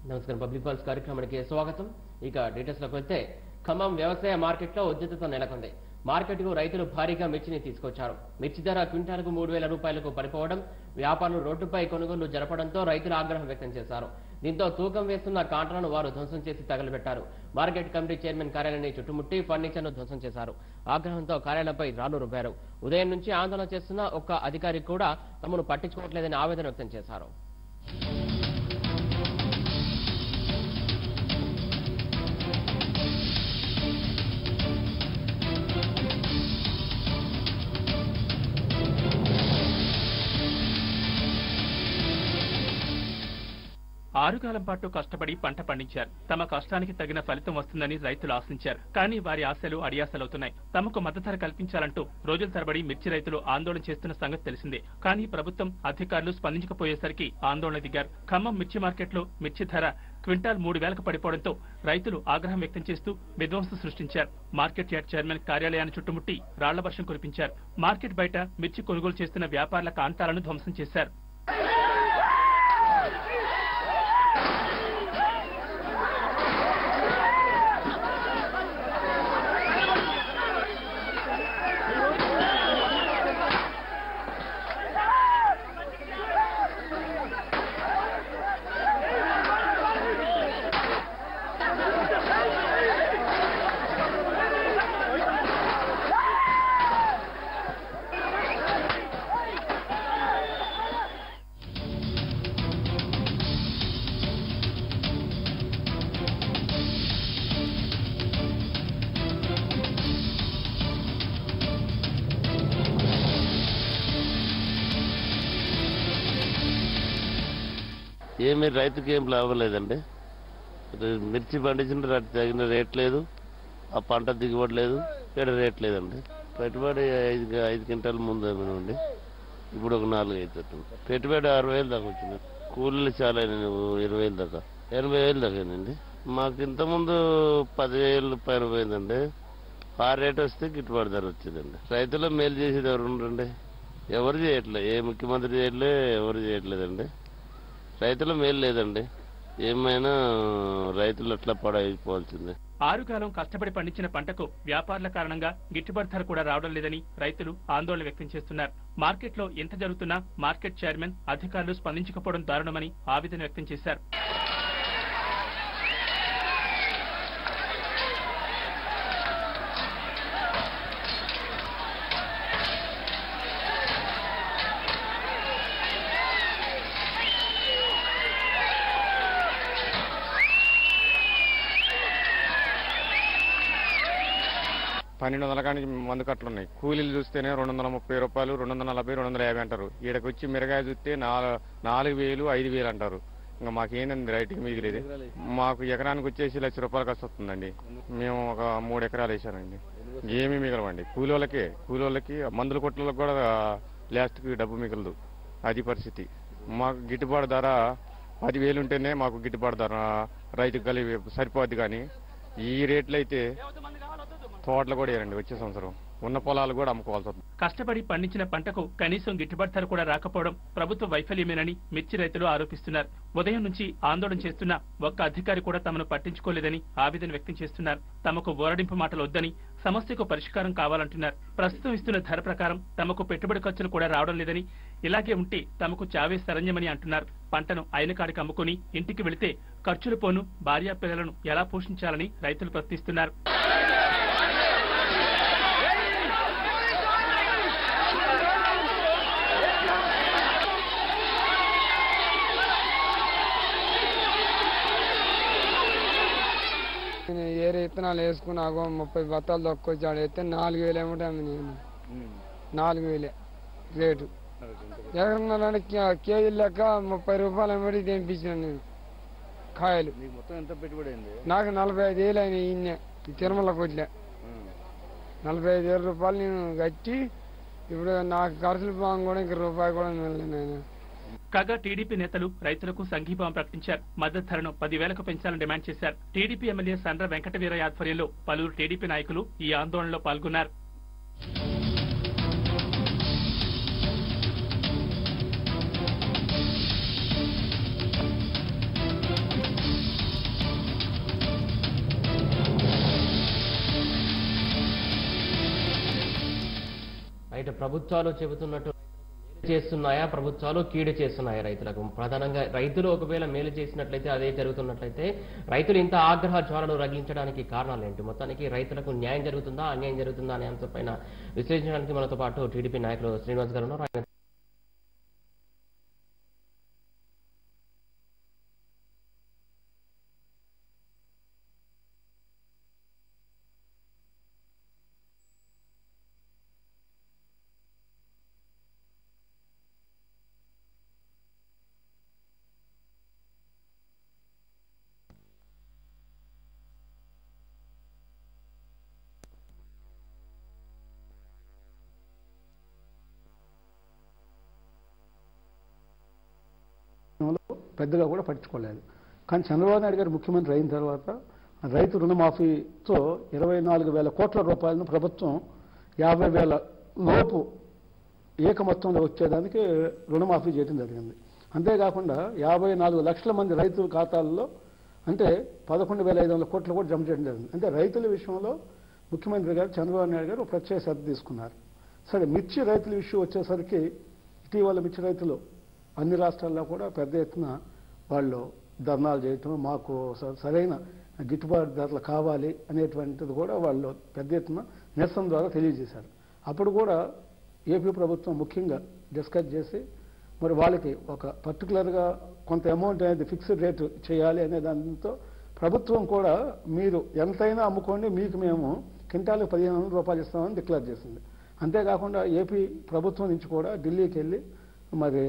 నమస్కారం. Public pulse కార్యక్రమానికి స్వాగతం. ఇక డీటెయిల్స్ లోకి వెళ్తే ఖమ్మం వ్యవసాయ మార్కెట్లో ఉద్రిక్తత నెలకొంది. మార్కెట్కు రైతులు భారీగా మిర్చిని తీసుకొచ్చారు. మిర్చి ధర క్వింటాల్కు 3,000 రూపాయలకు పడిపోవడం, వ్యాపారులు రోడ్డుపై కొనుగోలు జరపడంతో రైతులు ఆగ్రహం వ్యక్తం చేశారు. దీంతో తూకం వేస్తున్న కాంట్రాను వారు ధ్వంసం చేసి తగలబెట్టారు. మార్కెట్ కమిటీ చైర్మన్ కార్యాలయాన్ని చుట్టుముట్టి ఫర్నిచర్ను ధ్వంసం చేశారు. ఆగ్రహంతో కార్యాలయంపై రాళ్లు రుబ్బారు. ఉదయం నుంచి ఆందోళన చేస్తున్న ఒక్క అధికారి కూడా తమను పట్టించుకోవట్లేదని ఆవేదన వ్యక్తం చేశారు. ఆరుకాలం పాటు కష్టపడి పంట పండించారు. తమ కష్టానికి తగిన ఫలితం వస్తుందని రైతులు ఆశించారు. కానీ వారి ఆశలు అడియాసలవుతున్నాయి. తమకు మద్దతు ధర కల్పించాలంటూ రోజుల తరబడి మిర్చి రైతులు ఆందోళన చేస్తున్న సంగతి తెలిసిందే. కానీ ప్రభుత్వం అధికారులు స్పందించకపోయేసరికి ఆందోళన దిగారు. ఖమ్మం మిర్చి మార్కెట్లో మిర్చి ధర క్వింటాల్ 3,000కు పడిపోవడంతో రైతులు ఆగ్రహం వ్యక్తం చేస్తూ విధ్వంసం సృష్టించారు. మార్కెట్ యార్డ్ చైర్మన్ కార్యాలయాన్ని చుట్టుముట్టి రాళ్ల వర్షం కురిపించారు. మార్కెట్ బయట మిర్చి కొనుగోలు చేస్తున్న వ్యాపారుల కాంటాలను ధ్వంసం చేశారు. ఏమీ రైతుకి ఏం లాభం లేదండి. మిర్చి పండించిన తగిన రేట్ లేదు, ఆ పంట దిగుబడి లేదు, ఇక్కడ రేట్ లేదండి. పెట్టుబడి 5 క్వింటాల ముందు అండి, ఇప్పుడు ఒక 4 అవుతుంది. పెట్టుబడి 60,000 దాకా వచ్చింది. కూలీలు చాలా 20,000 దాకా, 80,000 దాకానండి. మాకు ఇంతకుముందు 10,000 పైన పోయిందండి. ఆ రేట్ వస్తే గిట్టుబాటు ధర వచ్చిందండి. రైతులు మేలు చేసేది ఎవరు ఉండండి? ఎవరు చేయట్లేదు. ఏ ముఖ్యమంత్రి చేయట్లే, ఎవరు చేయట్లేదండి. రైతుల మేలు లేదండి. ఏమైనా రైతులు అట్లా పడైపోవాల్సిందే. ఆరుకాలం కష్టపడి పండించిన పంటకు వ్యాపారుల కారణంగా గిట్టుబాటు ధర కూడా రావడం లేదని రైతులు ఆందోళన వ్యక్తం చేస్తున్నారు. మార్కెట్లో ఎంత జరుగుతున్నా మార్కెట్ చైర్మన్ అధికారులు స్పందించకపోవడం దారుణమని ఆవేదన వ్యక్తం చేశారు. $1,200 కానీ మందు కట్టలు ఉన్నాయి. కూలీలు చూస్తేనే 230 రూపాయలు, 240, 250 అంటారు. ఈడకి వచ్చి మిరగాయ చూస్తే 4,000, 5,000 అంటారు. ఇంకా మాకేందండి రైతుకి మిగిలేదు. మాకు ఎకరానికి వచ్చేసి ₹1,00,000 ఖర్చు వస్తుందండి. మేము ఒక 3 ఎకరాలు వేసానండి. ఏమీ మిగలవండి. కూలీలకి మందుల కొట్లకు కూడా లాస్ట్కి డబ్బు మిగలదు. అది పరిస్థితి. మాకు గిట్టుబాటు ధర 10,000 ఉంటేనే మాకు గిట్టుబాటు ధర రైతుకు కలిగి సరిపోద్ది. కానీ ఈ రేట్లు అయితే తోటలు కూడా వేయండి. వచ్చే సంవత్సరం ఉన్న పొలాలు కూడా అమ్ముకోవాల్సి వస్తుంది. కష్టపడి పండించిన పంటకు కనీసం గిట్టుబాటు ధర కూడా రాకపోవడం ప్రభుత్వ వైఫల్యమేనని మిర్చి రైతులు ఆరోపిస్తున్నారు. ఉదయం నుంచి ఆందోళన చేస్తున్న ఒక్క అధికారి కూడా తమను పట్టించుకోలేదని ఆవేదన వ్యక్తం చేస్తున్నారు. తమకు ఓరడింపు మాటలు వద్దని, సమస్యకు పరిష్కారం కావాలంటున్నారు. ప్రస్తుతం ఇస్తున్న ధర ప్రకారం తమకు పెట్టుబడి ఖర్చులు కూడా రావడం లేదని, ఇలాగే ఉంటే తమకు చావే శరణ్యమని అంటున్నారు. పంటను అయిన కాడికి అమ్ముకుని ఇంటికి వెళితే ఖర్చులు పోను భార్యా పిల్లలను ఎలా పోషించాలని రైతులు ప్రశ్నిస్తున్నారు. ఏరే విత్తనాలు వేసుకుని 30 బత్తాలు దొక్కొచ్చాడు. అయితే 4,000 ఏమిటండి. నేను 4,000 రేటు. ఎక్కడున్నారంటే కేజీ లెక్క 30 రూపాయలు ఏమిటి తెంపించాను నేను కాయలు. నాకు 45,000 అయినాయి. ఇన్నే తిరుమల కొట్లే 45,000 రూపాయలు నేను కట్టి ఇప్పుడు నాకు ఖర్చులు పోగా కూడా ఇంక రూపాయి కూడా మిగలేదు. కాగా టీడీపీ నేతలు రైతులకు సంఘీభావం ప్రకటించారు. మద్దతు ధరను 10,000కు పెంచాలని డిమాండ్ చేశారు. టీడీపీ ఎమ్మెల్యే సండ్ర వెంకటవీరయ్య ఆధ్వర్యంలో పలువురు టీడీపీ నాయకులు ఈ ఆందోళనలో పాల్గొన్నారు. ప్రభుత్వాలు చెబుతున్నట్టు చేస్తున్నాయా, ప్రభుత్వాలు కీడు చేస్తున్నాయా రైతులకు? ప్రధానంగా రైతులు ఒకవేళ మేలు చేసినట్లయితే, అదే జరుగుతున్నట్లయితే రైతులు ఇంత ఆగ్రహ జ్వాలలు రగిలించడానికి కారణాలు ఏంటి? మొత్తానికి రైతులకు న్యాయం జరుగుతుందా, అన్యాయం జరుగుతుందా అనే అంశంపైన విశ్లేషించడానికి మనతో పాటు టీడీపీ నాయకులు శ్రీనివాస్ గారు ఉన్నారు. పెద్దగా కూడా పట్టించుకోలేదు. కానీ చంద్రబాబు నాయుడు గారు ముఖ్యమంత్రి అయిన తర్వాత రైతు రుణమాఫీతో 24,000 కోట్ల రూపాయలను ప్రభుత్వం 50,000 లోపు ఏక మొత్తంలో వచ్చేదానికి రుణమాఫీ చేయడం జరిగింది. అంతేకాకుండా 54 లక్షల మంది రైతుల ఖాతాల్లో అంటే 11,500 కోట్లు కూడా జమ చేయడం జరిగింది. అంటే రైతుల విషయంలో ముఖ్యమంత్రి గారు చంద్రబాబు నాయుడు గారు ప్రత్యేక శ్రద్ధ తీసుకున్నారు. సరే, మిర్చి రైతుల విషయం వచ్చేసరికి ఇటీవల మిర్చి రైతులు అన్ని రాష్ట్రాల్లో కూడా పెద్ద ఎత్తున వాళ్ళు ధర్నాలు చేయటం, మాకు సరైన గిట్టుబాటు ధరలు కావాలి అనేటువంటిది కూడా వాళ్ళు పెద్ద ఎత్తున నిరసన ద్వారా తెలియజేశారు. అప్పుడు కూడా ఏపీ ప్రభుత్వం ముఖ్యంగా డిస్కస్ చేసి మరి వాళ్ళకి ఒక పర్టికులర్గా కొంత అమౌంట్ అనేది ఫిక్స్డ్ రేటు చేయాలి అనే దాంతో ప్రభుత్వం కూడా మీరు ఎంతైనా అమ్ముకోండి, మీకు మేము క్వింటాలకు 1,500 రూపాయలు ఇస్తామని డిక్లేర్ చేసింది. అంతేకాకుండా ఏపీ ప్రభుత్వం నుంచి కూడా ఢిల్లీకి వెళ్ళి మరి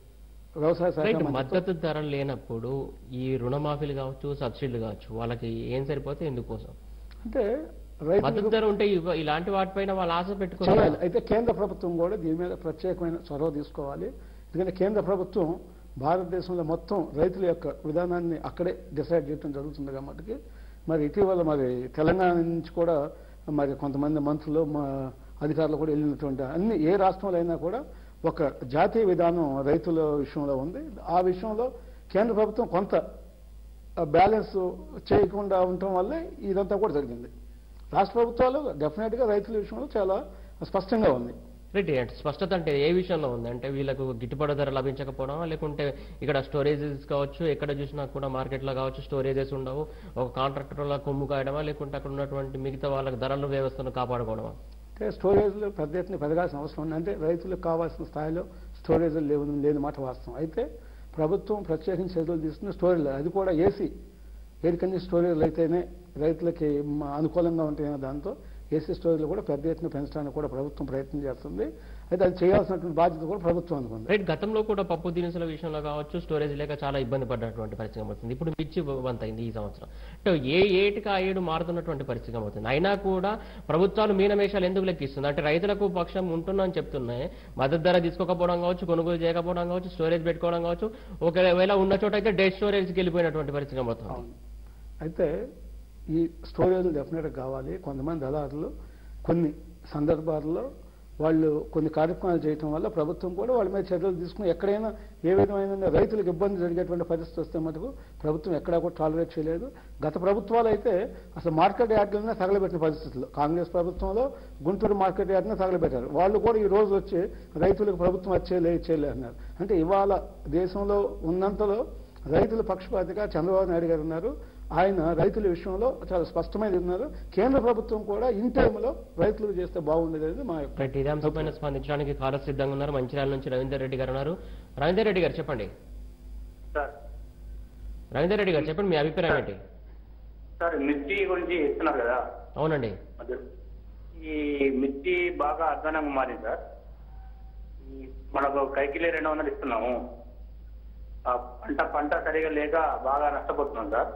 వ్యవసాయ శాఖ మద్దతు ధరలు లేనప్పుడు ఈ రుణమాఫీలు కావచ్చు, సబ్సిడీలు కావచ్చు, వాళ్ళకి ఏం సరిపోతే ఎందుకోసం? అంటే మద్దతు ధర ఉంటే ఇలాంటి వాటిపైన వాళ్ళు ఆశ పెట్టుకోవాలి. అయితే కేంద్ర ప్రభుత్వం కూడా దీని మీద ప్రత్యేకమైన చొరవ తీసుకోవాలి. ఎందుకంటే కేంద్ర ప్రభుత్వం భారతదేశంలో మొత్తం రైతుల యొక్క విధానాన్ని అక్కడే డిసైడ్ చేయడం జరుగుతుంది కాబట్టి మరి ఇటీవల మరి తెలంగాణ నుంచి కూడా మరి కొంతమంది మంత్రులు అధికారులు కూడా వెళ్ళినటువంటి అన్ని ఏ రాష్ట్రంలో అయినా కూడా ఒక జాతీయ విధానం రైతుల విషయంలో ఉంది. ఆ విషయంలో కేంద్ర ప్రభుత్వం కొంత బ్యాలెన్స్ చేయకుండా ఉండటం వల్లే ఇదంతా కూడా జరిగింది. రాష్ట్ర ప్రభుత్వాలు డెఫినెట్గా రైతుల విషయంలో చాలా స్పష్టంగా ఉంది. రైట్, స్పష్టత అంటే ఏ విషయంలో ఉంది? అంటే వీళ్ళకు గిట్టుబాటు ధర లభించకపోవడం, లేకుంటే ఇక్కడ స్టోరేజెస్ కావచ్చు, ఎక్కడ చూసినా కూడా మార్కెట్లో కావచ్చు స్టోరేజెస్ ఉండవు, ఒక కాంట్రాక్టర్ల కొమ్ము కాయడమా, లేకుంటే అక్కడ ఉన్నటువంటి మిగతా వాళ్ళకి ధరల వ్యవస్థను కాపాడుకోవడమా? అంటే స్టోరేజ్లు పెద్ద ఎత్తున పెరగాల్సిన అవసరం ఉంది. అంటే రైతులకు కావాల్సిన స్థాయిలో స్టోరేజ్లు లేని మాట వాస్తవం. అయితే ప్రభుత్వం ప్రత్యేకించి చర్యలు తీసుకున్న స్టోరేజ్, అది కూడా ఎయిర్ కండిషన్ స్టోరేజ్లు అయితేనే రైతులకి అనుకూలంగా ఉంటాయనే దాంతో ఏసీ స్టోరేజ్లు కూడా పెద్ద ఎత్తున పెంచడానికి కూడా ప్రభుత్వం ప్రయత్నం చేస్తుంది. అయితే అది చేయాల్సినటువంటి బాధ్యత కూడా ప్రభుత్వం అనుకుంది. రైట్, గతంలో కూడా పప్పు దినుసుల విషయంలో కావచ్చు స్టోరేజ్ లేక చాలా ఇబ్బంది పడినటువంటి పరిస్థితి అవుతుంది. ఇప్పుడు మిర్చి వంత అయింది ఈ సంవత్సరం. అంటే ఏ ఏటికి ఆ ఏడు మారుతున్నటువంటి పరిస్థితి అవుతుంది. అయినా కూడా ప్రభుత్వాలు మీనమేషాలు ఎందుకు లెక్కిస్తుంది? అంటే రైతులకు పక్షం ఉంటుందని చెప్తున్నాయి, మద్దతు ధర తీసుకోకపోవడం కావచ్చు, కొనుగోలు చేయకపోవడం కావచ్చు, స్టోరేజ్ పెట్టుకోవడం కావచ్చు, ఒకవేళ ఉన్న చోట అయితే డెడ్ స్టోరేజ్కి వెళ్ళిపోయినటువంటి పరిస్థితి అవుతుంది. అయితే ఈ స్టోరేజ్లు డెఫినెట్గా కావాలి. కొంతమంది దళారులు కొన్ని సందర్భాల్లో వాళ్ళు కొన్ని కార్యక్రమాలు చేయటం వల్ల ప్రభుత్వం కూడా వాళ్ళ మీద చర్యలు తీసుకుని ఎక్కడైనా ఏ విధమైన రైతులకు ఇబ్బంది జరిగేటువంటి పరిస్థితి వస్తే మటుకు ప్రభుత్వం ఎక్కడా కూడా టాలరేట్ చేయలేదు. గత ప్రభుత్వాలు అయితే అసలు మార్కెట్ యార్డులనే తగలబెట్టిన పరిస్థితుల్లో, కాంగ్రెస్ ప్రభుత్వంలో గుంటూరు మార్కెట్ యార్డునే తగలబెట్టారు. వాళ్ళు కూడా ఈ రోజు వచ్చి రైతులకు ప్రభుత్వం వచ్చేయలే అన్నారు. అంటే ఇవాళ దేశంలో ఉన్నంతలో రైతుల పక్షపాతిగా చంద్రబాబు నాయుడు గారు ఉన్నారు. ఆయన రైతుల విషయంలో చాలా స్పష్టమైన ఉన్నారు. కేంద్ర ప్రభుత్వం కూడా ఇన్ టైంలో రైతులకు చేస్తే బాగుండేది అనేది మా యొక్క. ఇదే అంశంపైన స్పందించడానికి కాల సిద్ధంగా ఉన్నారు మంచిర్యాల నుంచి రవీందర్ రెడ్డి గారు ఉన్నారు. రవీందర్ రెడ్డి గారు చెప్పండి. రవీందర్ రెడ్డి గారు చెప్పండి, మీ అభిప్రాయం ఏంటి? సార్, మిర్చి గురించి ఇస్తున్నారు కదా. అవునండి, ఈ మిర్చి బాగా అధ్వానంగా మారింది సార్. మనకు కైకిలే 200 ఇస్తున్నాము. పంట సరిగా లేక బాగా నష్టపోతున్నాం సార్.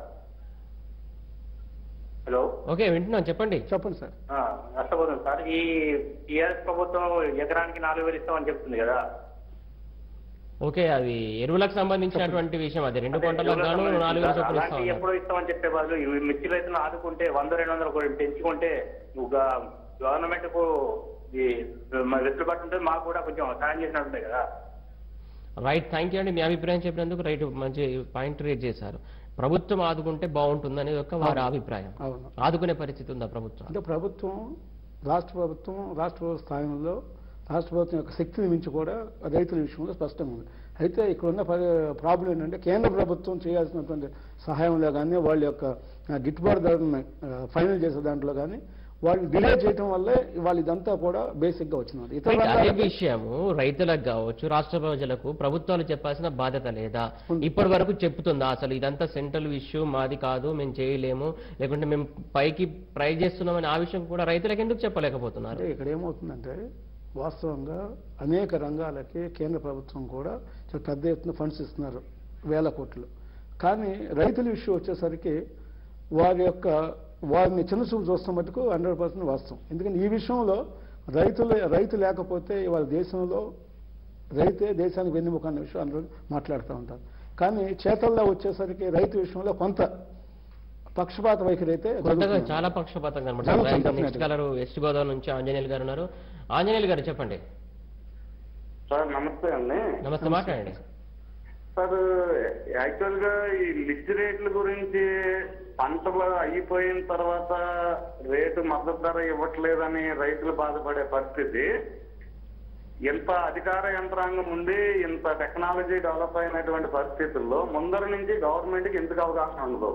హలో, ఓకే వింటున్నాను, చెప్పండి సార్. నష్టపోతుంది సార్. ఈ టీఆర్ఎస్ ప్రభుత్వం ఎకరానికి 4,000 ఇస్తామని చెప్తుంది కదా. ఓకే, అది ఎరువులకు సంబంధించినటువంటి విషయం. అది 2 పంటలకు గాను 4,000 చొప్పున ఇస్తాం. ఎప్పుడు ఇస్తామని చెప్పే వాళ్ళు మిర్చి రైతులను ఆదుకుంటే 100-200 పెంచుకుంటే గవర్నమెంట్ కు వెసులుబాటు ఉంటుంది, మాకు కూడా కొంచెం సాయం చేసినట్టుంటాయి కదా. రైట్, థ్యాంక్ యూ అండి, మీ అభిప్రాయం చెప్పినందుకు. రైట్, మంచి పాయింట్ రేజ్ చేశారు. ప్రభుత్వం ఆదుకుంటే బాగుంటుందని యొక్క వారి అభిప్రాయం. ఆదుకునే పరిస్థితి ఉందా ప్రభుత్వం? అంటే రాష్ట్ర ప్రభుత్వం స్థాయిలో రాష్ట్ర ప్రభుత్వం యొక్క శక్తిని మించి కూడా రైతుల విషయంలో స్పష్టంగా ఉంది. అయితే ఇక్కడ ఉన్న ప్రాబ్లం ఏంటంటే కేంద్ర ప్రభుత్వం చేయాల్సినటువంటి సహాయంలో కానీ వాళ్ళ యొక్క గిట్టుబాటు ధరను ఫైనల్ చేసే దాంట్లో కానీ వాళ్ళు డిలే చేయడం వల్లే వాళ్ళు ఇదంతా కూడా బేసిక్ గా వచ్చినది. అదే విషయము రైతులకు కావచ్చు, రాష్ట్ర ప్రజలకు ప్రభుత్వాలు చెప్పాల్సిన బాధ్యత లేదా? ఇప్పటి వరకు చెప్తుందా అసలు ఇదంతా సెంట్రల్ ఇష్యూ మాది కాదు, మేము చేయలేము, లేకుంటే మేము పైకి ట్రై చేస్తున్నామని ఆ విషయం కూడా రైతులకు ఎందుకు చెప్పలేకపోతున్నారు? ఇక్కడ ఏమవుతుందంటే వాస్తవంగా అనేక రంగాలకి కేంద్ర ప్రభుత్వం కూడా చాలా పెద్ద ఎత్తున ఫండ్స్ ఇస్తున్నారు, 1000 కోట్లు. కానీ రైతుల ఇష్యూ వచ్చేసరికి వారిని చిన్నచూపు చూస్తాం మటుకు 100% వాస్తవం. ఎందుకంటే ఈ విషయంలో రైతు లేకపోతే ఇవాళ దేశంలో రైతే దేశానికి వెన్నెముక అన్న విషయం అందరూ మాట్లాడుతూ ఉంటారు. కానీ చేతల్లో వచ్చేసరికి రైతు విషయంలో కొంత పక్షపాత వైఖరి అయితే చాలా పక్షపాతం కనబడుతుంది. నెక్స్ట్ కలర్ వెస్ట్ గోదావరి నుంచి ఆంజనేయులు గారు ఉన్నారు. ఆంజనేయులు గారు చెప్పండి. సార్ నమస్తే అండి. నమస్తే, మాట్లాడండి సార్. యాక్చువల్ గా ఈ లిస్ట్ రేట్ల గురించి పంటలు అయిపోయిన తర్వాత రేటు మద్దతు ధర ఇవ్వట్లేదని రైతులు బాధపడే పరిస్థితి, ఇంత అధికార యంత్రాంగం ఉండి ఇంత టెక్నాలజీ డెవలప్ అయినటువంటి పరిస్థితుల్లో ముందర నుంచి గవర్నమెంట్ కి ఎందుకు అవగాహన ఉండదు?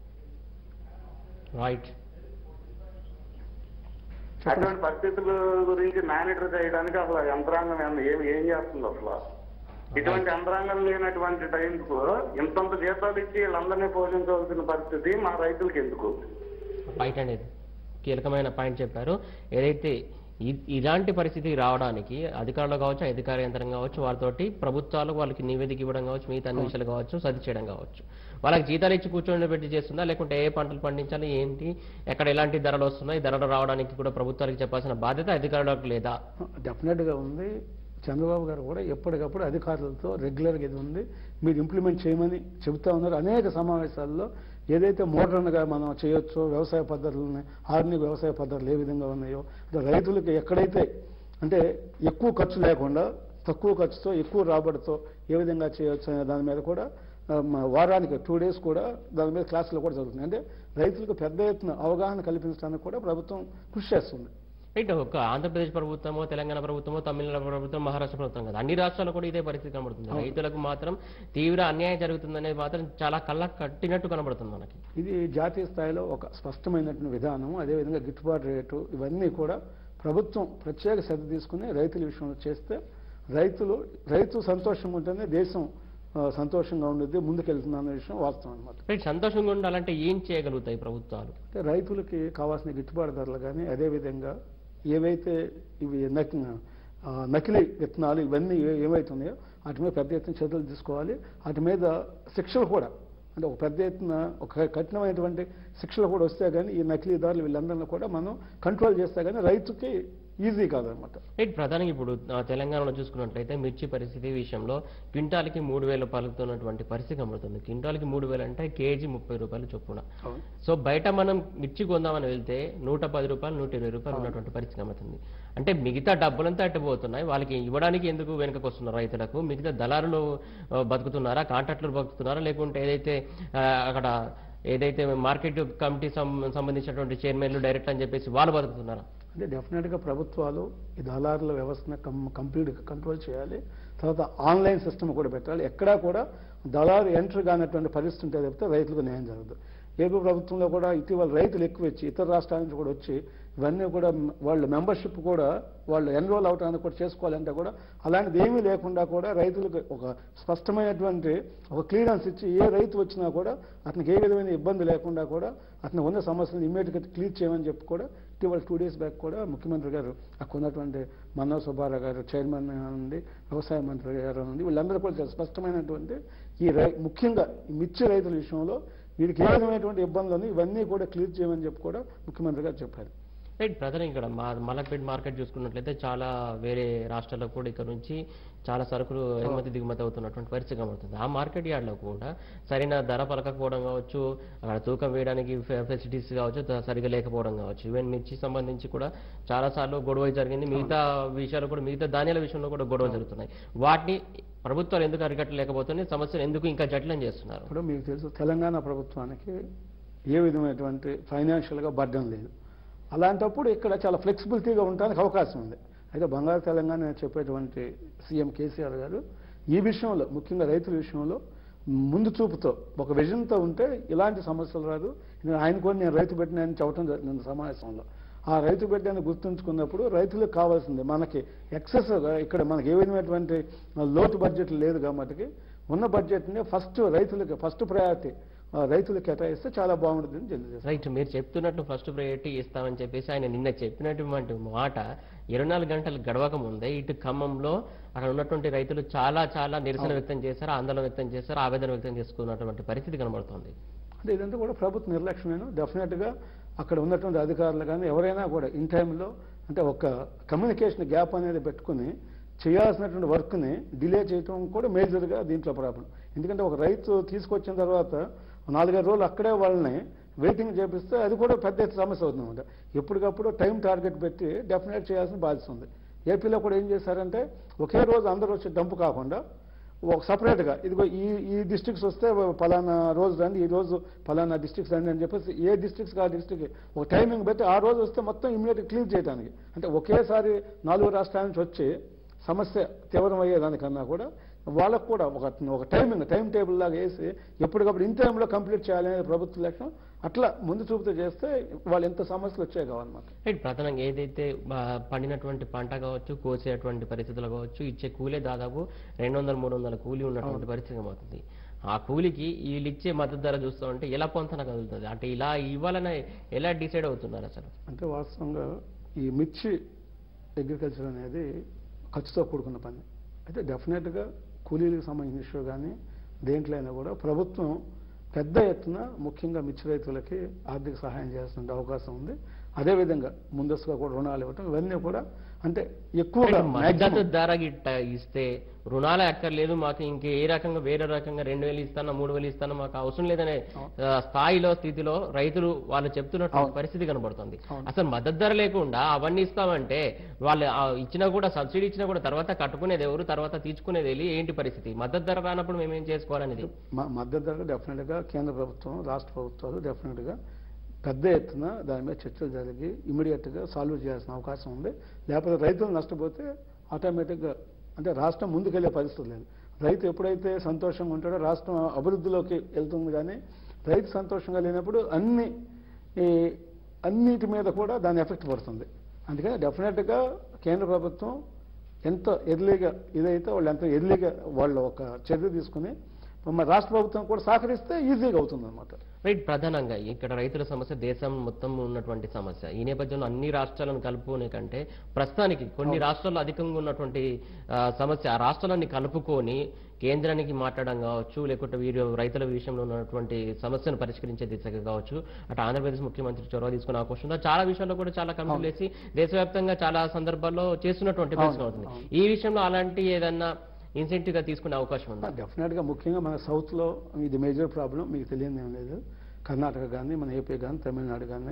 రైట్. అటువంటి పరిస్థితుల గురించి మేనేటర్ చేయడానికి అసలు యంత్రాంగం ఏం చేస్తుంది అసలు? ఇటువంటి యంత్రాంగం లేనటువంటి టైంకు ఇంతంత జీతాలు ఇచ్చి వీళ్ళందరినీ పోషించవలసిన పరిస్థితి మా రైతులకు ఎందుకు? రైట్ అండి, కీలకమైన పాయింట్ చెప్పారు. ఏదైతే ఇలాంటి పరిస్థితి రావడానికి అధికారులు కావచ్చు, అధికార యంత్రం కావచ్చు, వారితోటి ప్రభుత్వాలు వాళ్ళకి నివేదిక ఇవ్వడం కావచ్చు, మిగతా అన్ని విషయాలు కావచ్చు, సర్ది చేయడం కావచ్చు. వాళ్ళకి జీతాలు ఇచ్చి కూర్చొని పెట్టి చేస్తుందా, లేకుంటే ఏ పంటలు పండించాలి, ఏంటి, ఎక్కడ ఎలాంటి ధరలు వస్తున్నాయి, ధరలు రావడానికి కూడా ప్రభుత్వాలకు చెప్పాల్సిన బాధ్యత అధికారులకు లేదా? డెఫినెట్ గా ఉంది. చంద్రబాబు గారు కూడా ఎప్పటికప్పుడు అధికారులతో రెగ్యులర్గా ఇది ఉంది, మీరు ఇంప్లిమెంట్ చేయమని చెబుతా ఉన్నారు. అనేక సమావేశాల్లో ఏదైతే మోడర్న్గా మనం చేయొచ్చో వ్యవసాయ పద్ధతులని, ఆధునిక వ్యవసాయ పద్ధతులు ఏ విధంగా ఉన్నాయో, రైతులకు ఎక్కడైతే అంటే ఎక్కువ ఖర్చు లేకుండా తక్కువ ఖర్చుతో ఎక్కువ రాబడితో ఏ విధంగా చేయొచ్చు అనే దాని మీద కూడా వారానికి 2 days కూడా దాని మీద క్లాసులు కూడా జరుగుతుంది. అంటే రైతులకు పెద్ద ఎత్తున అవగాహన కల్పించడానికి కూడా ప్రభుత్వం కృషి చేస్తుంది. రైట్. ఒక ఆంధ్రప్రదేశ్ ప్రభుత్వమో, తెలంగాణ ప్రభుత్వమో, తమిళనాడు ప్రభుత్వం, మహారాష్ట్ర ప్రభుత్వం కదా, అన్ని రాష్ట్రాల్లో కూడా ఇదే పరిస్థితి కనబడుతుంది. రైతులకు మాత్రం తీవ్ర అన్యాయం జరుగుతుందనేది మాత్రం చాలా కళ్ళ కట్టినట్టు కనబడుతుంది మనకి. ఇది జాతీయ స్థాయిలో ఒక స్పష్టమైనటువంటి విధానం, అదేవిధంగా గిట్టుబాటు రేటు ఇవన్నీ కూడా ప్రభుత్వం ప్రత్యేక శ్రద్ధ తీసుకుని రైతుల విషయంలో చేస్తే రైతు సంతోషంగా ఉంటేనే దేశం సంతోషంగా ఉండేది, ముందుకెళ్తుంది అనే విషయం వాస్తవం అనమాట. సంతోషంగా ఉండాలంటే ఏం చేయగలుగుతాయి ప్రభుత్వాలు? అంటే రైతులకి కావాల్సిన గిట్టుబాటు ధరలు కానీ, అదేవిధంగా ఏవైతే ఇవి నకిలీ విత్తనాలు ఇవన్నీ ఏవైతే ఉన్నాయో వాటి మీద పెద్ద ఎత్తున చర్యలు తీసుకోవాలి. వాటి మీద శిక్షలు కూడా, అంటే ఒక పెద్ద ఎత్తున ఒక కఠినమైనటువంటి శిక్షలు కూడా వస్తే కానీ ఈ నకిలీదారులు వీళ్ళందరినీ కూడా మనం కంట్రోల్ చేస్తే కానీ రైతుకి ఈజీ కాదనమాట. రైట్. ప్రధానంగా ఇప్పుడు తెలంగాణలో చూసుకున్నట్లయితే మిర్చి పరిస్థితి విషయంలో క్వింటాల్కి 3,000 పలుకుతున్నటువంటి పరిస్థితి కనబడుతుంది. క్వింటాల్కి 3,000 అంటే కేజీ 30 రూపాయలు చొప్పున. సో బయట మనం మిర్చి కొందామని వెళ్తే 110 రూపాయలు 120 రూపాయలు ఉన్నటువంటి పరిస్థితి కనబడుతుంది. అంటే మిగతా డబ్బులంతా అట్టుపోతున్నాయి, వాళ్ళకి ఇవ్వడానికి ఎందుకు వెనుకకు వస్తున్నారు రైతులకు? మిగతా దళారులు బతుకుతున్నారా, కాంట్రాక్టులు బతుకుతున్నారా, లేకుంటే ఏదైతే మార్కెట్ కమిటీ సంబంధించినటువంటి చైర్మన్లు డైరెక్టర్ అని చెప్పేసి వాళ్ళు బతుకుతున్నారా? అంటే డెఫినెట్గా ప్రభుత్వాలు ఈ దళారుల వ్యవస్థను కంప్లీట్గా కంట్రోల్ చేయాలి. తర్వాత ఆన్లైన్ సిస్టమ్ కూడా పెట్టాలి. ఎక్కడా కూడా దళారు ఎంట్రీ కానటువంటి పరిస్థితి ఉంటే తప్పితే రైతులకు న్యాయం జరగదు. ఏపీ ప్రభుత్వంలో కూడా ఇటీవల రైతులు ఎక్కువ వచ్చి ఇతర రాష్ట్రాల నుంచి కూడా వచ్చి ఇవన్నీ కూడా వాళ్ళ మెంబర్షిప్ కూడా వాళ్ళు ఎన్రోల్ అవడానికి కూడా చేసుకోవాలంటే కూడా అలాంటిది ఏమీ లేకుండా కూడా రైతులకు ఒక స్పష్టమైనటువంటి ఒక క్లియరెన్స్ ఇచ్చి ఏ రైతు వచ్చినా కూడా అతనికి ఏ విధమైన ఇబ్బంది లేకుండా కూడా అతనికి ఉన్న సమస్యలను ఇమ్మీడియట్గా క్లియర్ చేయమని చెప్పి కూడా ఇటీవల 2 days బ్యాక్ కూడా ముఖ్యమంత్రి గారు అక్కడ ఉన్నటువంటి మన్నోజ్ సుబ్బారావు గారు చైర్మన్ నుండి వ్యవసాయ మంత్రి గారు నుండి వీళ్ళందరూ కూడా చాలా స్పష్టమైనటువంటి ముఖ్యంగా ఈ మిర్చి రైతుల విషయంలో వీరికి ఏ విధమైనటువంటి ఇబ్బందులను ఇవన్నీ కూడా క్లియర్ చేయమని చెప్పి కూడా ముఖ్యమంత్రి గారు చెప్పారు. రైట్. ప్రధాన ఇక్కడ మలక్పేట్ మార్కెట్ చూసుకున్నట్లయితే చాలా వేరే రాష్ట్రాల్లో కూడా ఇక్కడ నుంచి చాలా సరుకులు ఎగుమతి దిగుమతి అవుతున్నటువంటి పరిస్థితి కనబడుతుంది. ఆ మార్కెట్ యార్డ్లో కూడా సరైన ధర పలకపోవడం కావచ్చు, అక్కడ తూకం వేయడానికి ఫెసిలిటీస్ కావచ్చు సరిగా లేకపోవడం కావచ్చు, ఈవెన్ మిర్చి సంబంధించి కూడా చాలాసార్లు గొడవ జరిగింది. మిగతా విషయాలు కూడా, మిగతా ధాన్యాల విషయంలో కూడా గొడవ జరుగుతున్నాయి. వాటిని ప్రభుత్వాలు ఎందుకు అరికట్టలేకపోతున్నాయి? సమస్యలు ఎందుకు ఇంకా జటిలం చేస్తున్నారు? ఇప్పుడు మీకు తెలుసు తెలంగాణ ప్రభుత్వానికి ఏ విధమైనటువంటి ఫైనాన్షియల్గా బర్డెన్ లేదు. అలాంటప్పుడు ఇక్కడ చాలా ఫ్లెక్సిబిలిటీగా ఉండడానికి అవకాశం ఉంది. అయితే బంగారు తెలంగాణ చెప్పేటువంటి సీఎం కేసీఆర్ గారు ఈ విషయంలో ముఖ్యంగా రైతుల విషయంలో ముందు చూపుతో ఒక విజన్తో ఉంటే ఇలాంటి సమస్యలు రాదు. ఆయన కూడా నేను రైతు బిడ్డని చెప్పడం జరిగింది సమావేశంలో. ఆ రైతు బిడ్డని గుర్తుంచుకున్నప్పుడు రైతులకు కావాల్సింది మనకి ఎక్సెస్ ఇక్కడ మనకి ఏ విధమైనటువంటి లోటు బడ్జెట్ లేదు కాబట్టి ఉన్న బడ్జెట్ని రైతులకి ఫస్ట్ ప్రయారిటీ రైతులకు కేటాయిస్తే చాలా బాగుంటుందని తెలియజేస్తారు. రైట్, మీరు చెప్తున్నట్టు ఫస్ట్ ప్రయారిటీ ఇస్తామని చెప్పేసి ఆయన నిన్న చెప్పినటువంటి మాట 24 గంటలు గడవక ముందే ఇటు ఖమ్మంలో అక్కడ ఉన్నటువంటి రైతులు చాలా నిరసన వ్యక్తం చేశారు, ఆందోళన వ్యక్తం చేశారు, ఆవేదన వ్యక్తం చేసుకున్నటువంటి పరిస్థితి కనబడుతోంది. అంటే ఇదంతా కూడా ప్రభుత్వ నిర్లక్ష్యమేను. డెఫినెట్గా అక్కడ ఉన్నటువంటి అధికారులు కానీ ఎవరైనా కూడా ఇన్ టైంలో అంటే ఒక కమ్యూనికేషన్ గ్యాప్ అనేది పెట్టుకుని చేయాల్సినటువంటి వర్క్ని డిలే చేయడం కూడా మేజర్గా దీంట్లో ప్రాబ్లం. ఎందుకంటే ఒక రైతు తీసుకొచ్చిన తర్వాత 4-5 రోజులు అక్కడే వాళ్ళని వెయిటింగ్ చేపిస్తే అది కూడా పెద్ద సమస్య అవుతుందన్నమాట. ఎప్పటికప్పుడు టైం టార్గెట్ పెట్టి డెఫినెట్ చేయాల్సిన బాధ్యత ఉంది. ఏపీలో కూడా ఏం చేశారంటే ఒకే రోజు అందరూ వచ్చి డంపు కాకుండా ఒక సపరేట్గా ఇదిగో ఈ డిస్ట్రిక్ట్స్ వస్తే పలానా రోజు రండి, ఈ రోజు పలానా డిస్ట్రిక్ట్స్ రండి అని చెప్పేసి ఏ డిస్ట్రిక్ట్స్కి ఆ డిస్ట్రిక్ట్ ఒక టైమింగ్ పెట్టి ఆ రోజు వస్తే మొత్తం ఇమీడియట్గా క్లియర్ చేయడానికి. అంటే ఒకేసారి 4 రాష్ట్రాల నుంచి వచ్చి సమస్య తీవ్రం అయ్యేదానికన్నా కూడా వాళ్ళకు కూడా ఒక టైం టేబుల్ లాగా వేసి ఎప్పటికప్పుడు ఇన్ టైంలో కంప్లీట్ చేయాలనేది ప్రభుత్వ లక్ష్యం. అట్లా ముందు చూపుతూ చేస్తే వాళ్ళు ఎంత సమస్యలు వచ్చాయి కావాలన్నమాట. రైట్, ప్రధానంగా ఏదైతే పండినటువంటి పంట కావచ్చు, కోసేటువంటి పరిస్థితులు కావచ్చు, ఇచ్చే కూలే దాదాపు 200-300 కూలీ ఉన్నటువంటి పరిస్థితి అవుతుంది. ఆ కూలికి వీళ్ళు ఇచ్చే మద్దతు ధర చూస్తూ ఉంటే ఎలా పొంతన కదులుతుంది? అంటే ఇలా ఇవ్వాలని ఎలా డిసైడ్ అవుతున్నారు అసలు? అంటే వాస్తవంగా ఈ మిర్చి అగ్రికల్చర్ అనేది ఖర్చుతో కూడుకున్న పని. అయితే డెఫినెట్గా కూలీలకు సంబంధించిన ఇష్యూ కానీ దేంట్లో అయినా కూడా ప్రభుత్వం పెద్ద ఎత్తున ముఖ్యంగా మిర్చి రైతులకి ఆర్థిక సహాయం చేస్తున్న అవకాశం ఉంది. అదేవిధంగా ముందస్తుగా కూడా రుణాలు ఇవ్వటం ఇవన్నీ కూడా అంటే ఎక్కువగా మద్దతు ధర గిట్ట ఇస్తే రుణాలే అక్కర్లేదు, మాకు ఇంకే ఏ రకంగా వేరే రకంగా 2000 ఇస్తాను 3000 ఇస్తాను మాకు అవసరం లేదనే స్థితిలో రైతులు వాళ్ళు చెప్తున్నట్టు పరిస్థితి కనబడుతుంది. అసలు మద్దతు ధర లేకుండా అవన్నీ ఇస్తామంటే వాళ్ళు ఇచ్చినా కూడా సబ్సిడీ ఇచ్చినా కూడా తర్వాత కట్టుకునేది ఎవరు, తర్వాత తీర్చుకునేది వెళ్ళి ఏంటి పరిస్థితి? మద్దతు ధర రానప్పుడు మేమేం చేసుకోవాలనేది మద్దతు ధర డెఫినెట్గా కేంద్ర ప్రభుత్వం రాష్ట్ర ప్రభుత్వాలు డెఫినెట్గా పెద్ద ఎత్తున దాని మీద చర్చలు జరిగి ఇమీడియట్గా సాల్వ్ చేయాల్సిన అవకాశం ఉంది. లేకపోతే రైతులు నష్టపోతే ఆటోమేటిక్గా అంటే రాష్ట్రం ముందుకెళ్లే పరిస్థితి లేదు. రైతు ఎప్పుడైతే సంతోషంగా ఉంటాడో రాష్ట్రం అభివృద్ధిలోకి వెళ్తుంది. కానీ రైతు సంతోషంగా లేనప్పుడు అన్నిటి మీద కూడా దాని ఎఫెక్ట్ పడుతుంది. అందుకని డెఫినెట్గా కేంద్ర ప్రభుత్వం ఎంత ఎర్లీగా ఇదైతే వాళ్ళు ఎంత ఎర్లీగా వాళ్ళు ఒక చర్య తీసుకుని రాష్ట్ర ప్రభుత్వం కూడా సహకరిస్తే ఈజీగా అవుతుంది అన్నమాట. రైట్, ప్రధానంగా ఇక్కడ రైతుల సమస్య దేశం మొత్తం ఉన్నటువంటి సమస్య. ఈ నేపథ్యంలో అన్ని రాష్ట్రాలను కలుపుకునే కంటే ప్రస్తుతానికి కొన్ని రాష్ట్రాల్లో అధికంగా ఉన్నటువంటి సమస్య ఆ రాష్ట్రాలన్నీ కలుపుకొని కేంద్రానికి మాట్లాడడం కావచ్చు, లేకుంటే వీరు రైతుల విషయంలో ఉన్నటువంటి సమస్యను పరిష్కరించే దిశగా కావచ్చు, అటు ఆంధ్రప్రదేశ్ ముఖ్యమంత్రి చొరవ తీసుకునే అవకాశం ఉంది. చాలా విషయాల్లో కూడా చాలా కమిటీలు వేసి దేశవ్యాప్తంగా చాలా సందర్భాల్లో చేస్తున్నటువంటి పరిస్థితి అవుతుంది. ఈ విషయంలో అలాంటి ఏదన్నా ఇన్సెంటివ్ గా తీసుకునే అవకాశం ఉంది? డెఫినెట్గా ముఖ్యంగా మన సౌత్లో ఇది మేజర్ ప్రాబ్లం, మీకు తెలియదు ఏం లేదు. కర్ణాటక కానీ మన ఏపీ కానీ తమిళనాడు కానీ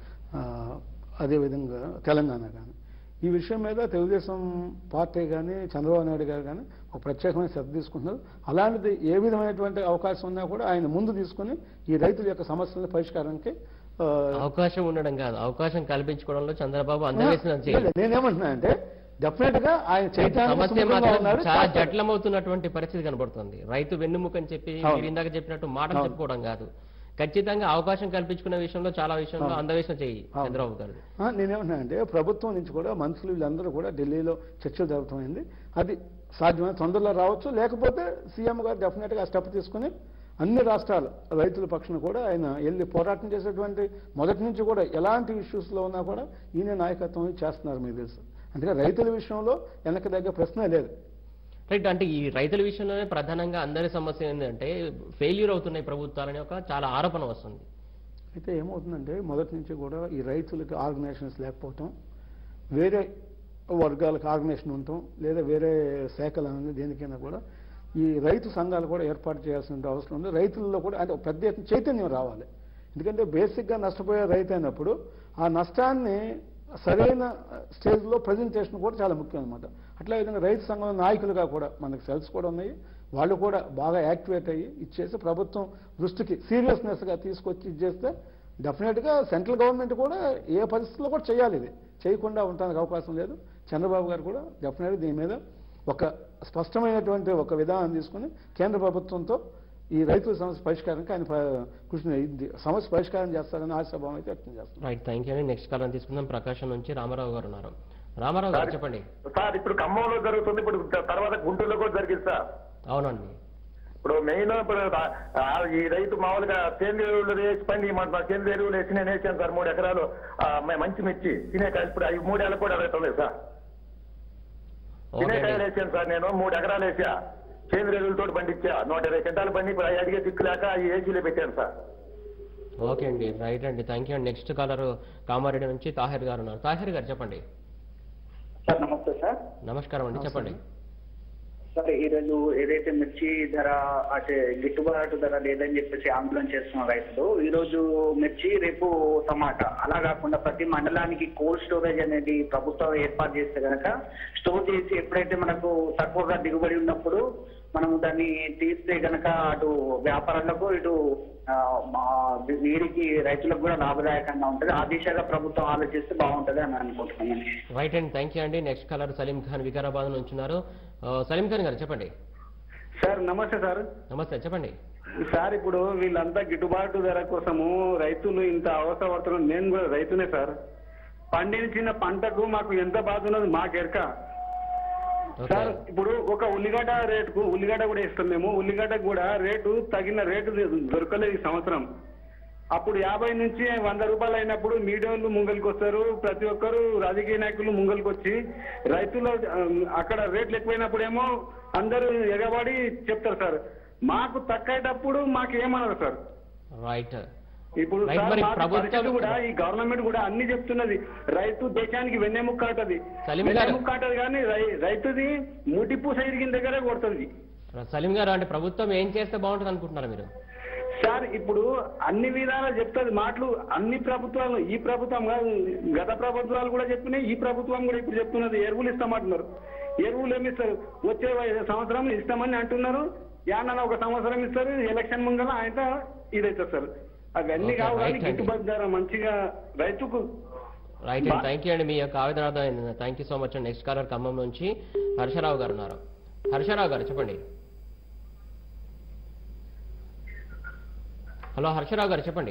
అదేవిధంగా తెలంగాణ కానీ ఈ విషయం మీద తెలుగుదేశం పార్టీ కానీ చంద్రబాబు నాయుడు గారు కానీ ఒక ప్రత్యేకమైన శ్రద్ధ తీసుకుంటున్నారు. అలాంటిది ఏ విధమైనటువంటి అవకాశం ఉన్నా కూడా ఆయన ముందు తీసుకుని ఈ రైతుల యొక్క సమస్యల పరిష్కారానికి అవకాశం ఉండడం కాదు, అవకాశం కల్పించుకోవడంలో చంద్రబాబు అందవేసిన నేనేమంటున్నా అంటే డెఫినెట్ గా ఆయన సమస్య మాత్రం చాలా జటిలమవుతున్నటువంటి పరిస్థితి కనబడుతుంది. రైతు వెన్నుముకని చెప్పి మీరు ఇందాక చెప్పినట్టు మాటలు చెప్పుకోవడం కాదు, ఖచ్చితంగా అవకాశం కల్పించుకునే విషయంలో చాలా విషయంలో అందవేసిన చేయి చంద్రబాబు గారు. నేనేమంటున్నా అంటే ప్రభుత్వం నుంచి కూడా మంత్రులు వీళ్ళందరూ కూడా ఢిల్లీలో చర్చలు జరుగుతుంది. అది సాధ్యమైన తొందరలో రావచ్చు, లేకపోతే సీఎం గారు డెఫినెట్ గా స్టెప్ తీసుకుని అన్ని రాష్ట్రాల రైతుల పక్షాన కూడా ఆయన వెళ్ళి పోరాటం చేసేటువంటి మొదటి నుంచి కూడా ఎలాంటి ఇష్యూస్లో ఉన్నా కూడా ఈయన నాయకత్వం చేస్తున్నారు మీకు తెలుసు. అందుకే రైతుల విషయంలో వెనక్కి దగ్గర ప్రశ్నే లేదు. రైట్, అంటే ఈ రైతుల విషయంలోనే ప్రధానంగా అందరి సమస్య ఏంటంటే ఫెయిల్యూర్ అవుతున్నాయి ప్రభుత్వాలని ఒక చాలా ఆరోపణ వస్తుంది. అయితే ఏమవుతుందంటే మొదటి నుంచి కూడా ఈ రైతులకి ఆర్గనైజేషన్స్ లేకపోవటం, వేరే వర్గాలకు ఆర్గనైజేషన్ ఉండటం, లేదా వేరే శాఖలు అనేది దేనికైనా కూడా ఈ రైతు సంఘాలు కూడా ఏర్పాటు చేయాల్సిన అవసరం ఉంది. రైతుల్లో కూడా అంటే పెద్ద ఎత్తున చైతన్యం రావాలి. ఎందుకంటే బేసిక్గా నష్టపోయే రైతు అయినప్పుడు ఆ నష్టాన్ని సరైన స్టేజ్లో ప్రజెంటేషన్ కూడా చాలా ముఖ్యం అనమాట. అట్లా విధంగా రైతు సంఘం నాయకులుగా కూడా మనకు సెల్స్ కూడా ఉన్నాయి, వాళ్ళు కూడా బాగా యాక్టివేట్ అయ్యి ఇచ్చేసి ప్రభుత్వం దృష్టికి సీరియస్నెస్గా తీసుకొచ్చి ఇచ్చేస్తే డెఫినెట్గా సెంట్రల్ గవర్నమెంట్ కూడా ఏ పరిస్థితుల్లో కూడా చేయాలి. ఇది చేయకుండా ఉండడానికి అవకాశం లేదు. చంద్రబాబు గారు కూడా డెఫినెట్గా దీని మీద ఒక స్పష్టమైనటువంటి ఒక విధానం తీసుకుని కేంద్ర ప్రభుత్వంతో ఈ రైతుల సమస్య పరిష్కారానికి ఆయన సమస్య పరిష్కారం చేస్తారని ఆశాభావం అయితే వ్యక్తం చేస్తారు. రైట్, థ్యాంక్ యూ అండి. నెక్స్ట్ కాలం తీసుకుందాం. ప్రకాశం నుంచి రామారావు గారు ఉన్నారు. రామారావు గారు చెప్పండి. సార్ ఇప్పుడు ఖమ్మంలో జరుగుతుంది, ఇప్పుడు తర్వాత గుంటూరులో కూడా జరిగింది సార్. అవునండి. ఇప్పుడు మెయిన్ ఇప్పుడు ఈ రైతు మామూలుగా సేంద్రియ ఎరువులు వేసి పండి సేంద్రియ ఎరువులు వేసి నేను వేసాను సార్ 3 ఎకరాలు మంచి మిర్చి తినేకాయలు. ఇప్పుడు 3 ఏళ్ళకు కూడా రైతు సార్ తినేకాయలు వేసాను సార్. నేను 3 ఎకరాలు వేసా, సేంద్రియ ఎరువులతో పండించా, 120 క్వింటాలు పండి ఇప్పుడు అడిగే దిక్కు లేక ఈ ఏసీలో పెట్టాను సార్. ఓకే అండి, రైట్ అండి, థ్యాంక్ యూ అండి. నెక్స్ట్ కాలర్ కామారెడ్డి నుంచి తాహిర్ గారు ఉన్నారు. తాహిర్ గారు చెప్పండి. సార్ నమస్తే సార్. నమస్కారం అండి, చెప్పండి. సార్ ఈరోజు ఏదైతే మిర్చి ధర అంటే గిట్టుబాటు ధర లేదని చెప్పేసి ఆందోళన చేస్తున్న రైతులు, ఈ రోజు మిర్చి రేపు టమాటా అలా కాకుండా ప్రతి మండలానికి కోల్డ్ స్టోరేజ్ అనేది ప్రభుత్వం ఏర్పాటు చేస్తే కనుక స్టోర్ చేసి ఎప్పుడైతే మనకు తక్కువగా దిగుబడి ఉన్నప్పుడు మనం దాన్ని తీస్తే కనుక అటు వ్యాపారులకు ఇటు వీరికి రైతులకు కూడా లాభదాయకంగా ఉంటుంది. ఆ దిశగా ప్రభుత్వం ఆలోచిస్తే బాగుంటుంది అని అనుకుంటున్నాను. రైట్ అండి, థ్యాంక్ యూ అండి. నెక్స్ట్ కాలర్ సలీం ఖాన్ వికారాబాద్ నుంచి ఉన్నారు. సలీం ఖాన్ గారు చెప్పండి. సార్ నమస్తే సార్. నమస్తే, చెప్పండి సార్. ఇప్పుడు వీళ్ళంతా గిట్టుబాటు ధర కోసము రైతులు ఇంత అవసరం, నేను కూడా రైతునే సార్. పండించిన పంటకు మాకు ఎంత బాధ ఉన్నది మాకు ఎరక సార్. ఇప్పుడు ఒక ఉల్లిగడ్డ రేటుకు ఉల్లిగడ్డ కూడా ఇస్తాం మేము, ఉల్లిగడ్డ కూడా రేటు తగిన రేటు దొరకలేదు ఈ సంవత్సరం. అప్పుడు 50 నుంచి 100 రూపాయలు అయినప్పుడు మీడియాలు ముంగలికి వస్తారు, ప్రతి ఒక్కరు రాజకీయ నాయకులు ముంగలికి వచ్చి రైతులు అక్కడ రేట్లు ఎక్కువైనప్పుడేమో అందరూ ఎగబడి చెప్తారు సార్. మాకు తక్కువటప్పుడు మాకు ఏమన్నారు సార్. రైట్. ఇప్పుడు ప్రభుత్వం కూడా ఈ గవర్నమెంట్ కూడా అన్ని చెప్తున్నది, రైతు దేశానికి వెన్నెముక్క కాటది, వెన్నెముక్క కాటది కానీ రైతుది ముటిపూస ఇరిగిన దగ్గరే కొడుతుంది. సలీం గారు, అంటే ప్రభుత్వం ఏం చేస్తే బాగుంటుంది అనుకుంటున్నారు మీరు? సార్ ఇప్పుడు అన్ని విధాలు చెప్తుంది మాటలు, అన్ని ప్రభుత్వాలు, ఈ ప్రభుత్వం కాదు గత ప్రభుత్వాలు కూడా చెప్తున్నాయి, ఈ ప్రభుత్వం కూడా ఇప్పుడు చెప్తున్నది ఎరువులు ఇస్తామంటున్నారు. ఎరువులు ఏమిస్తారు? వచ్చే సంవత్సరం ఇస్తామని అంటున్నారు, యాన్న ఒక సంవత్సరం ఇస్తారు, ఎలక్షన్ ముంగల ఆయన ఇదైతే సార్. అవన్నీ కావాలి గిట్టుబాటు ధర మంచిగా రైతుకు. రైట్ అండి, థ్యాంక్ యూ అండి. మీ యొక్క ఆవేదన అర్థమైంది, థ్యాంక్ యూ సో మచ్ అండి. నెక్స్ట్ కాలర్ ఖమ్మం నుంచి హర్షరావు గారు ఉన్నారు. హర్షరావు గారు చెప్పండి. హలో హర్షరావు గారు చెప్పండి.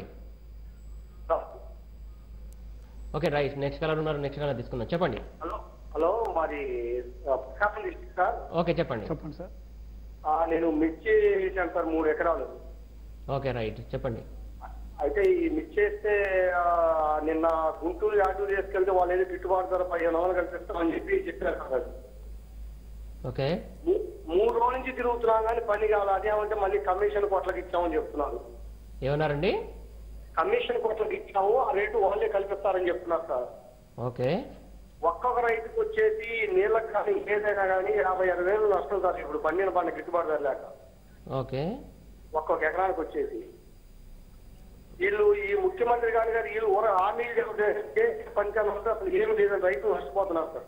ఓకే రైట్, నెక్స్ట్ కాలర్ ఉన్నారు, నెక్స్ట్ కాలర్ తీసుకుందాం. చెప్పండి. హలో మాది సార్. ఓకే చెప్పండి. చెప్పండి సార్. నేను మిర్చి వేసాను సార్ 3 ఎకరాలు. ఓకే రైట్, చెప్పండి. అయితే ఈ మిర్చి వేస్తే నిన్న గుంటూరు యాటూరు చేసుకెళ్తే వాళ్ళు ఏదో గిట్టుబాటు ధర 1500 కల్పిస్తామని చెప్పారు సార్. ఓకే 3 రోజుల నుంచి తిరుగుతున్నాం కానీ పని కావాలి. అదేమంటే మళ్ళీ కమిషన్ కోట్లకి ఇచ్చామని చెప్తున్నారు. ఏమన్నారండి? కమిషన్ కోట్లకి ఇచ్చాము, ఆ రేటు వాళ్ళే కల్పిస్తారని చెప్తున్నారు సార్. ఓకే. ఒక్కొక్క రైతుకు వచ్చేసి నీళ్ళకి కానీ ఏదైనా కానీ 50,000 నష్టం సార్ ఇప్పుడు పండిన పంట గిట్టుబాటు ధర లేక. ఓకే. ఒక్కొక్క ఎకరానికి వచ్చేసి వీళ్ళు ఈ ముఖ్యమంత్రి గారు వీళ్ళు హామీలు పంచాలు అసలు ఏమి లేదని రైతులు నష్టపోతున్నారు సార్.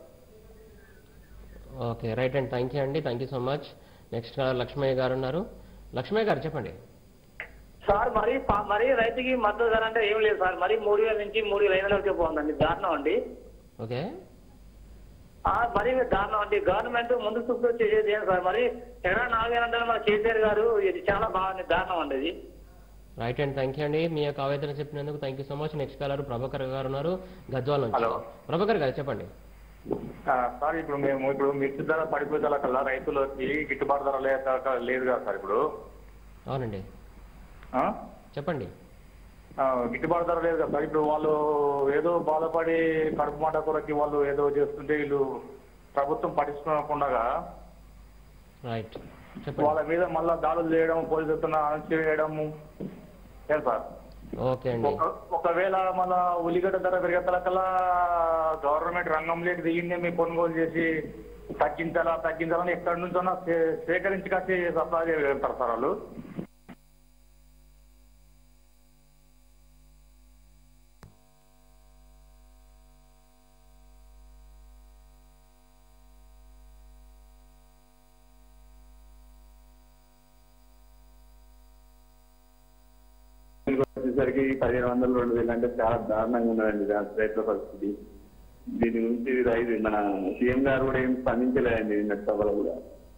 ఓకే రైట్ అండి, థ్యాంక్ యూ అండి, thank you so much. Next Lakshmaiah గారు ఉన్నారు. లక్ష్మయ్య గారు చెప్పండి. సార్ మరి రైతుకి మద్దతు ధర అంటే ఏం లేదు సార్. మరి 3,000 నుంచి 3,500 పోతుందండి. దారుణం అండి. ఓకే. మరి దారుణం అండి. గవర్నమెంట్ ముందు చూపుతో చేసేది ఏం సార్. మరి ఎక్కడ 4,000 మన కేసీఆర్ గారు ఇది చాలా బాగుంది. దారుణం అండి ఇది. రైట్ అండ్ థ్యాంక్ యూ అండి. మీ యొక్క ఆవేదన చెప్పినందుకు thank you so much. Next caller Prabhakar గారు ఉన్నారు, గద్వాల నుంచి. ప్రభాకర్ గారు చెప్పండి. సార్ ఇప్పుడు మేము మిర్చి ధర పడిపోయేలా కల్లా రైతులకి గిట్టుబాటు ధర లేదు కదా సార్ ఇప్పుడు. అవునండి, చెప్పండి. గిట్టుబాటు ధర లేదు కదా సార్. ఇప్పుడు వాళ్ళు ఏదో బాధపడి కడుపు మాట కొరకి వాళ్ళు ఏదో చేస్తుంటే వీళ్ళు ప్రభుత్వం పట్టించుకోకుండా రైట్ వాళ్ళ మీద మళ్ళా దాడులు చేయడం, పోలీసులతో అరెస్ట్ చేయడము ఏం సార్. ఓకే అండి. ఒకవేళ మన ఉల్లిగడ్డ ధర పెరిగేతలకల్లా గవర్నమెంట్ రంగంలోకి దిగిందే మీ కొనుగోలు చేసి తగ్గించాలని ఎక్కడి నుంచో సేకరించి కాసి సప్లై వెళ్తారు సార్ వాళ్ళు. వచ్చేసరికి 1,500, 2,000 అంటే చాలా దారుణంగా ఉన్నదండి రైతుల పరిస్థితి. దీని గురించి రైతు మన సీఎం గారు కూడా ఏం స్పందించలేదండి నిన్న సభలో కూడా.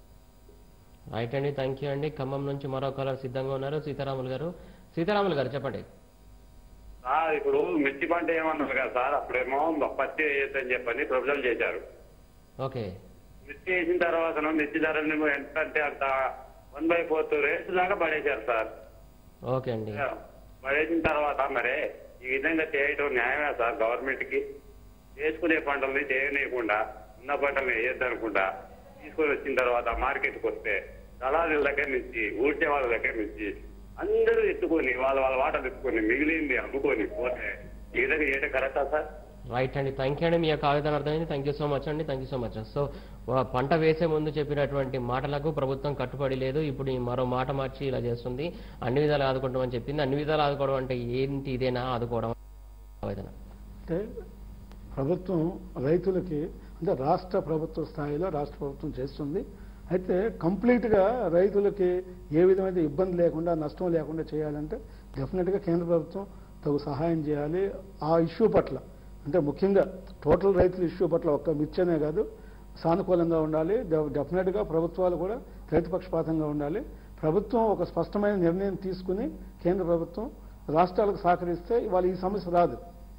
రైట్ అండి, థ్యాంక్ యూ అండి. ఖమ్మం నుంచి మరో కాలర్ సిద్ధంగా ఉన్నారు, సీతారాములు గారు. సీతారాములు గారు చెప్పండి. ఇప్పుడు మిర్చి పంట ఏమన్నారు కదా సార్, అప్పుడేమో పత్తి వేయొద్దని చెప్పని ప్రపోజల్ చేశారు. ఓకే. మిర్చి వేసిన తర్వాత మిర్చి ధరలు ఎంత అంటే అంత 1/4 రేట్స్ దాకా పడేశారు సార్. ఓకే అండి. పడేసిన తర్వాత మరి ఈ విధంగా చేయటం న్యాయమే సార్? గవర్నమెంట్ కి చేసుకునే పంటల్ని చేయనీయకుండా ఉన్న పంటల్ని వేయొద్దు అనుకుంటా తీసుకొని వచ్చిన తర్వాత మార్కెట్కి వస్తే దళారుల దగ్గర నుంచి ఊడ్చే వాళ్ళ దగ్గర నుంచి అందరూ ఎత్తుకొని వాళ్ళ వాటలు ఎత్తుకొని మిగిలింది అమ్ముకొని పోతే ఈ విధంగా చేయటం కరెక్టా సార్? రైట్ అండి, థ్యాంక్ యూ అండి. మీ యొక్క ఆవేదన అర్థమైంది. థ్యాంక్ యూ సో మచ్ అండి. Thank you so much. So పంట వేసే ముందు చెప్పినటువంటి మాటలకు ప్రభుత్వం కట్టుబడి లేదు. ఇప్పుడు ఈ మరో మాట మార్చి ఇలా చేస్తుంది. అన్ని విధాలు ఆదుకుంటామని చెప్పింది. అన్ని విధాలు ఆదుకోవడం అంటే ఏంటి? ఇదేనా ఆదుకోవడం? ఆవేదన అంటే ప్రభుత్వం రైతులకి అంటే రాష్ట్ర ప్రభుత్వ స్థాయిలో రాష్ట్ర ప్రభుత్వం చేస్తుంది. అయితే కంప్లీట్గా రైతులకి ఏ విధమైన ఇబ్బంది లేకుండా నష్టం లేకుండా చేయాలంటే డెఫినెట్గా కేంద్ర ప్రభుత్వం తగు సహాయం చేయాలి. ఆ ఇష్యూ పట్ల అంటే ముఖ్యంగా టోటల్ రైతుల ఇష్యూ పట్ల ఒక్క మిర్చనే కాదు సానుకూలంగా ఉండాలి. డెఫినెట్గా ప్రభుత్వాలు కూడా రైతు పక్షపాతంగా ఉండాలి. ప్రభుత్వం ఒక స్పష్టమైన నిర్ణయం తీసుకుని కేంద్ర ప్రభుత్వం రాష్ట్రాలకు సహకరిస్తే ఇవాళ ఈ సమస్య రాదు.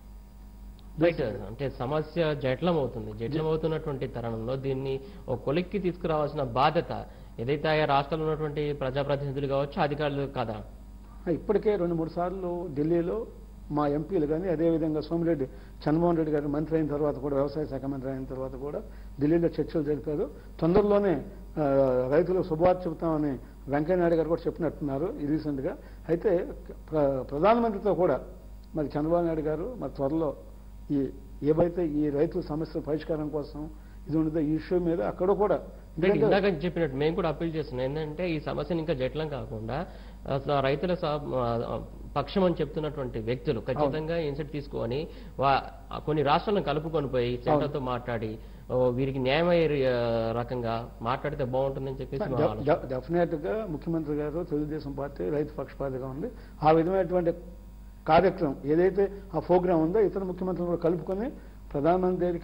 రైట్. అంటే సమస్య జటిలమవుతున్నటువంటి తరుణంలో దీన్ని ఒక కొలిక్కి తీసుకురావాల్సిన బాధ్యత ఏదైతే ఆయా రాష్ట్రాల్లో ఉన్నటువంటి ప్రజాప్రతినిధులు కావచ్చు, అధికారులు కదా. ఇప్పటికే 2-3 సార్లు ఢిల్లీలో మా ఎంపీలు కానీ అదేవిధంగా సోమిరెడ్డి చంద్రమోహన్ రెడ్డి గారు మంత్రి అయిన తర్వాత కూడా వ్యవసాయ శాఖ మంత్రి అయిన తర్వాత కూడా ఢిల్లీలో చర్చలు జరిపారు. తొందరలోనే రైతులకు శుభవార్త చెబుతామని వెంకయ్యనాయుడు గారు కూడా చెప్పినట్టున్నారు రీసెంట్గా. అయితే ప్రధానమంత్రితో కూడా మరి చంద్రబాబు నాయుడు గారు మరి త్వరలో ఏవైతే ఈ రైతుల సమస్యల పరిష్కారం కోసం ఇది ఉండదో ఈ ఇష్యూ మీద అక్కడ కూడా ఇందాక చెప్పినట్టు మేము కూడా అప్పీల్ చేస్తున్నాం. ఏంటంటే ఈ సమస్యను ఇంకా జటిలం కాకుండా అసలు రైతుల పక్షం అని చెప్తున్నటువంటి వ్యక్తులు ఖచ్చితంగా ఇన్సెట్ తీసుకొని కొన్ని రాష్ట్రాలను కలుపుకొని పోయి సెంటర్తో మాట్లాడి వీరికి న్యాయమయ్యే రకంగా మాట్లాడితే బాగుంటుందని చెప్పేసి డెఫినెట్ గా ముఖ్యమంత్రి గారు తెలుగుదేశం పార్టీ రైతు పక్షపాతిగా ఉంది. ఆ విధమైనటువంటి కార్యక్రమం ఏదైతే ఆ ప్రోగ్రాం ఉందో ఇతర ముఖ్యమంత్రులు కూడా కలుపుకొని ప్రధానమంత్రి దగ్గరికి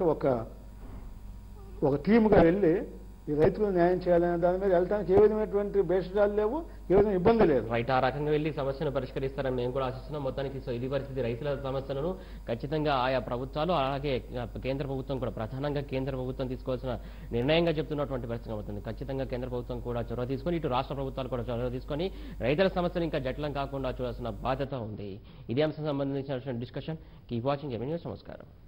ఒక టీముగా వెళ్ళి ఈ రైతులు న్యాయం చేయాలనే దాని మీద వెళ్ళడానికి ఏ విధమైనటువంటి భేషజాలు లేవు, ఏ విధమైన ఇబ్బంది లేదు. రైట్, ఆ రకంగా వెళ్ళి సమస్యను పరిష్కరిస్తారని మేము కూడా ఆశిస్తున్నాం. మొత్తానికి సో ఇది పరిస్థితి. రైతుల సమస్యలను ఖచ్చితంగా ఆయా ప్రభుత్వాలు అలాగే కేంద్ర ప్రభుత్వం కూడా ప్రధానంగా కేంద్ర ప్రభుత్వం తీసుకోవాల్సిన నిర్ణయంగా చెప్తున్నటువంటి పరిస్థితి అవుతుంది. ఖచ్చితంగా కేంద్ర ప్రభుత్వం కూడా చొరవ తీసుకొని ఇటు రాష్ట్ర ప్రభుత్వాలు కూడా చొరవ తీసుకొని రైతుల సమస్యలు ఇంకా జటిలం కాకుండా చూడాల్సిన బాధ్యత ఉంది. ఇదే అంశం సంబంధించిన discussion. Keep watching M N news. నమస్కారం.